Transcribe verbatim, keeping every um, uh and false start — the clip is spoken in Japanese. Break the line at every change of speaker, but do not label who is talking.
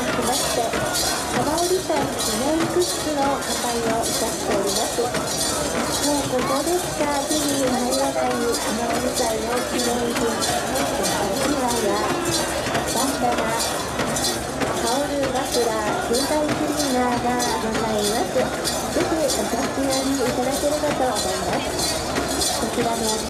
きまして、浜降祭記念グッズの販売をいたしております。もうここでしか手に入らない浜降祭の記念品、うちわやバンダナ、タオルマフラー、携帯クリーナーがございます。ぜひお立ち寄りいただければと思います。こちらの